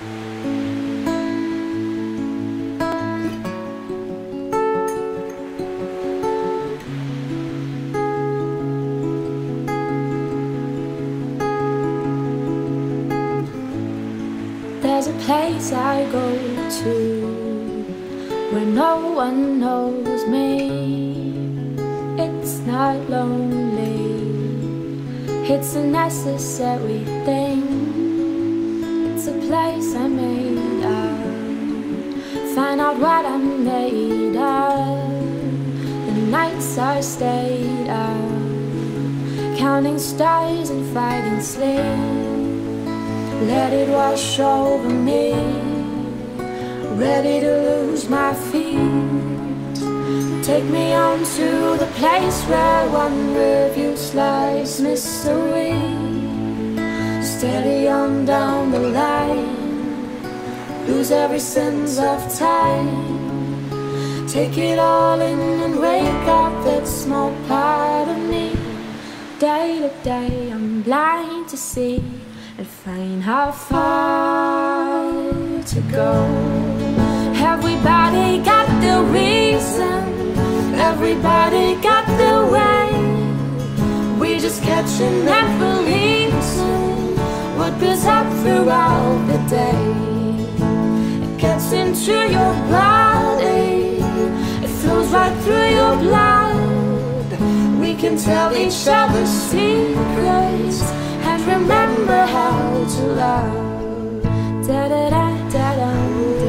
There's a place I go to where no one knows me. It's not lonely, it's a necessary thing. It's a place I made of, find out what I'm made of. The nights I stayed up, counting stars and fighting sleep. Let it wash over me, ready to lose my feet. Take me on to the place where one review slides mystery. Steady on down the line, lose every sense of time. Take it all in and wake up that small part of me. Day to day I'm blind to see and find how far to go. Everybody got the reason, everybody got the way. We just catching and releasing what goes up throughout the day. It gets into your body, it flows right through your blood. We can tell each other secrets and remember how to love. Da da da da da.